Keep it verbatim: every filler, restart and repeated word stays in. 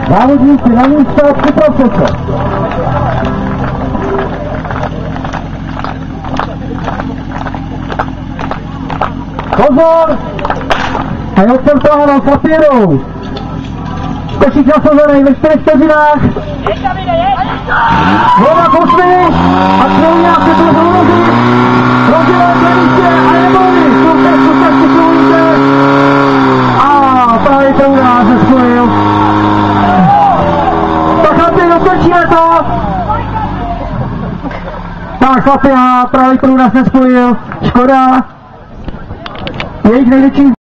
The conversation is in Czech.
Závodníci na místa, připravte se. Pozor! A je odstartováno papírou. Košík nasazený ve čtyřech vteřinách. Voda posmy a Krouňák se to zhouzí. Rozdělé místě a je volný. Super, super, super. A právě to u nás nespojil. Tak chlapi, dokončíme to. Tak chlapi, a právě to u nás nespojil. Škoda. Jejich největší